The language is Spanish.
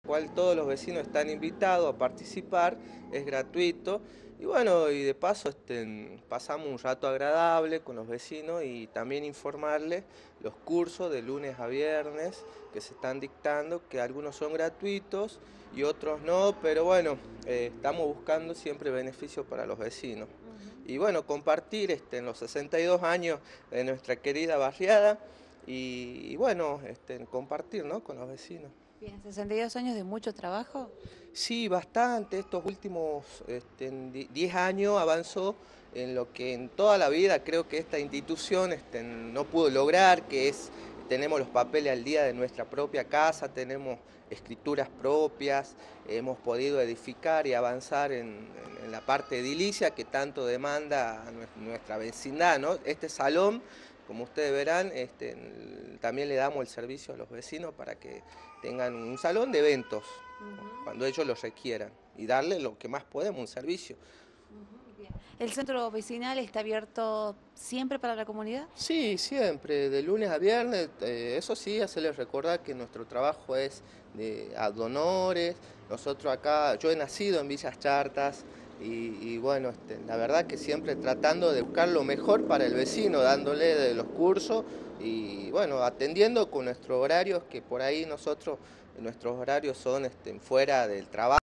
cual todos los vecinos están invitados a participar, es gratuito. Y bueno, y de paso pasamos un rato agradable con los vecinos y también informarles los cursos de lunes a viernes que se están dictando, que algunos son gratuitos y otros no, pero bueno, estamos buscando siempre beneficios para los vecinos. Y bueno, compartir en los 62 años de nuestra querida barriada y bueno, compartir, ¿no?, con los vecinos. Bien, 62 años de mucho trabajo. Sí, bastante. Estos últimos 10 años avanzó en lo que en toda la vida creo que esta institución no pudo lograr, que es, tenemos los papeles al día de nuestra propia casa, tenemos escrituras propias, hemos podido edificar y avanzar en la parte edilicia que tanto demanda a nuestra vecindad, ¿no? Este salón, como ustedes verán, también le damos el servicio a los vecinos para que tengan un salón de eventos cuando ellos lo requieran y darle lo que más podemos, un servicio. Bien. ¿El centro vecinal está abierto siempre para la comunidad? Sí, siempre, de lunes a viernes, eso sí, hacerles recordar que nuestro trabajo es de ad honores. Nosotros acá, yo he nacido en Villas Chartas y bueno, la verdad que siempre tratando de buscar lo mejor para el vecino, dándole de los cursos y bueno, atendiendo con nuestros horarios, que por ahí nuestros horarios son fuera del trabajo.